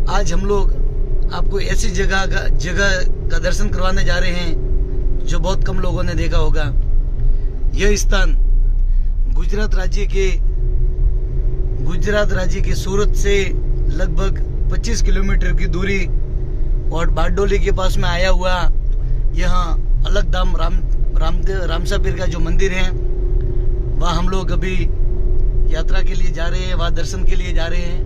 आज हम लोग आपको ऐसी जगह का दर्शन करवाने जा रहे हैं जो बहुत कम लोगों ने देखा होगा। यह स्थान गुजरात राज्य के सूरत से लगभग 25 किलोमीटर की दूरी और बारडोली के पास में आया हुआ यहाँ अलगधाम रामसा पीर का जो मंदिर है, वहाँ हम लोग अभी यात्रा के लिए जा रहे हैं, वहाँ दर्शन के लिए जा रहे हैं।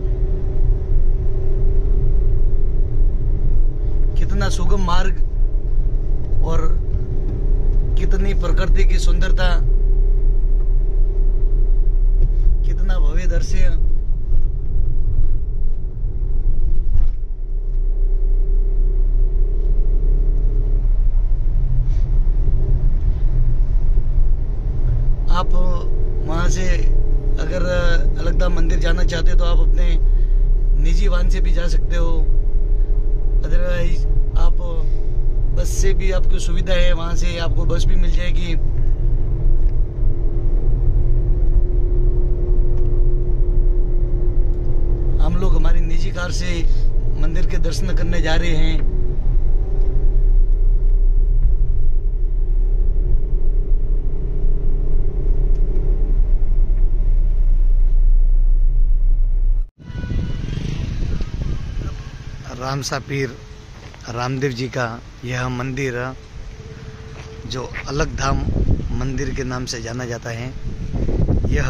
कितना सुगम मार्ग और कितनी प्रकृति की सुंदरता, कितना भव्य दृश्य। आप वहां से अगर अलगधाम मंदिर जाना चाहते हो तो आप अपने निजी वाहन से भी जा सकते हो। अदरवाइज आप बस से भी आपकी सुविधा है, वहां से आपको बस भी मिल जाएगी। हम लोग हमारी निजी कार से मंदिर के दर्शन करने जा रहे हैं। रामसा पीर रामदेव जी का यह मंदिर जो अलगधाम मंदिर के नाम से जाना जाता है, यह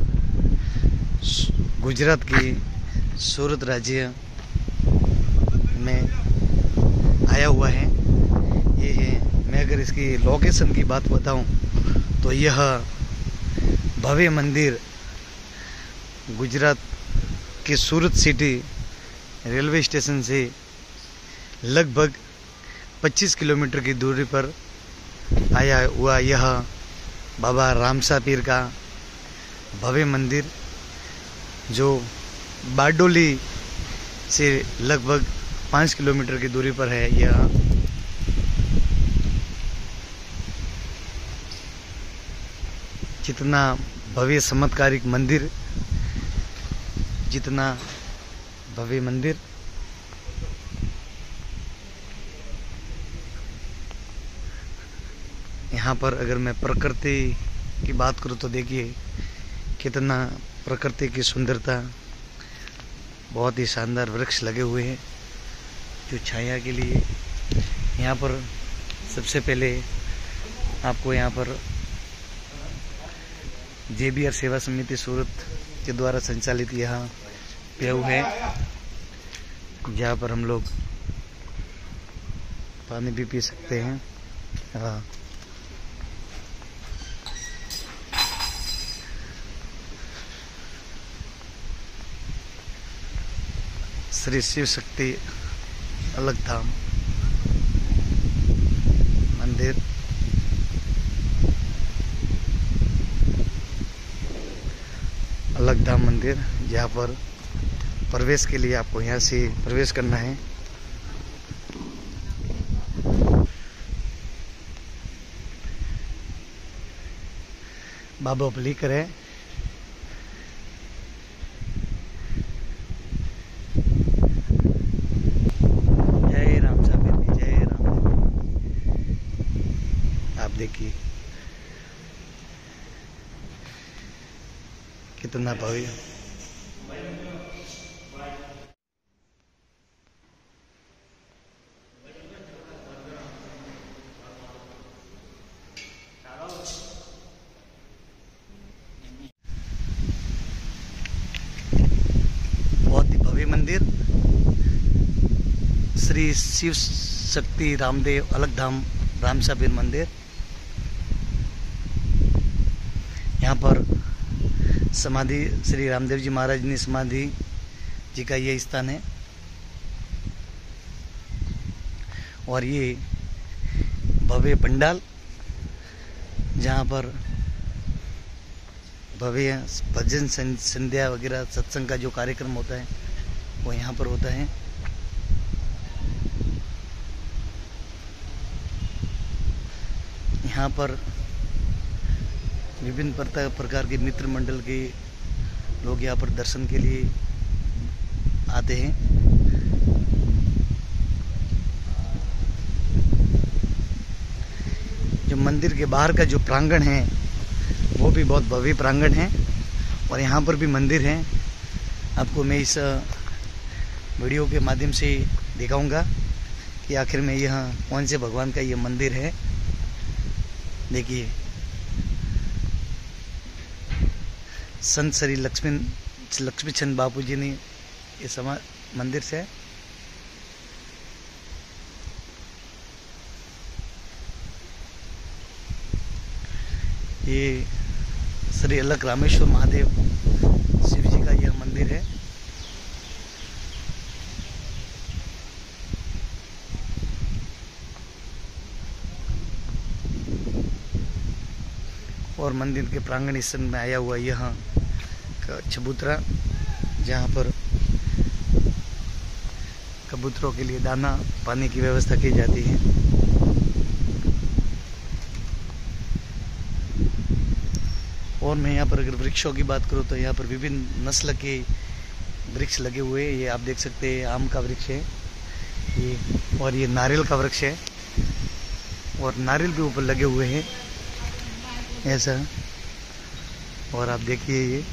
गुजरात की सूरत राज्य में आया हुआ है। ये है, मैं अगर इसकी लोकेशन की बात बताऊं तो यह भव्य मंदिर गुजरात के सूरत सिटी रेलवे स्टेशन से लगभग 25 किलोमीटर की दूरी पर आया हुआ यह बाबा रामसा पीर का भव्य मंदिर जो बारडोली से लगभग 5 किलोमीटर की दूरी पर है। यह जितना भव्य चमत्कारिक मंदिर, जितना भव्य मंदिर, यहाँ पर अगर मैं प्रकृति की बात करूँ तो देखिए कितना प्रकृति की सुंदरता। बहुत ही शानदार वृक्ष लगे हुए हैं जो छाया के लिए। यहाँ पर सबसे पहले आपको यहाँ पर JBR सेवा समिति सूरत के द्वारा संचालित यहाँ पेय है, जहाँ पर हम लोग पानी भी पी सकते हैं। हाँ, श्री शिव शक्ति अलगधाम मंदिर। अलगधाम मंदिर जहाँ पर प्रवेश के लिए आपको यहाँ से प्रवेश करना है। बाबा भली करे। जय रामसा पीर, जय राम। आप देखिए कितना भव्य। बहुत ही भव्य मंदिर श्री शिव शक्ति रामदेव अलगधाम रामसा पीर मंदिर। यहाँ पर समाधि श्री रामदेव जी महाराज ने समाधि जी का ये स्थान है और ये भव्य पंडाल जहाँ पर भव्य भजन संध्या वगैरह सत्संग का जो कार्यक्रम होता है वो यहाँ पर होता है। यहाँ पर विभिन्न प्रकार के मित्र मंडल के लोग यहाँ पर दर्शन के लिए आते हैं। मंदिर के बाहर का जो प्रांगण है वो भी बहुत भव्य प्रांगण है, और यहाँ पर भी मंदिर है। आपको मैं इस वीडियो के माध्यम से दिखाऊंगा कि आखिर में यह कौन से भगवान का ये मंदिर है। देखिए, संत श्री लक्ष्मीचंद बापू जी ने ये मंदिर से ये श्री अलग रामेश्वर महादेव शिव जी का यह मंदिर है। और मंदिर के प्रांगण स्थल में आया हुआ यह चबूतरा, जहाँ पर कबूतरों के लिए दाना पानी की व्यवस्था की जाती है। और मैं यहाँ पर अगर वृक्षों की बात करूँ तो यहाँ पर विभिन्न नस्ल के वृक्ष लगे हुए हैं। ये आप देख सकते हैं, आम का वृक्ष है ये, और ये नारियल का वृक्ष है, और नारियल भी ऊपर लगे हुए हैं ऐसा। और आप देखिए, ये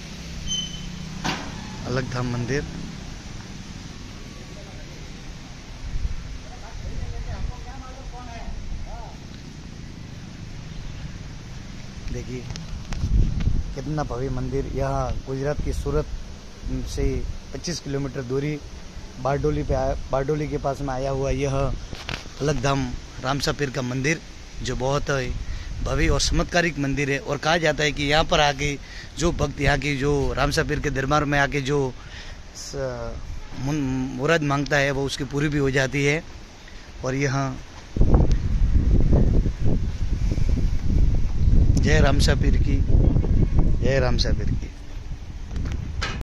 अलग धाम मंदिर, देखिए कितना भव्य मंदिर। यहाँ गुजरात की सूरत से 25 किलोमीटर दूरी बारडोली के पास में आया हुआ यह अलग धाम रामसा पीर का मंदिर, जो बहुत भव्य और चमत्कारिक मंदिर है। और कहा जाता है कि यहाँ पर आके जो भक्त यहाँ की जो रामसा पीर के दरबार में आके जो मुराद मांगता है वो उसकी पूरी भी हो जाती है। और यहाँ जय रामसा पीर की, जय रामसा पीर की।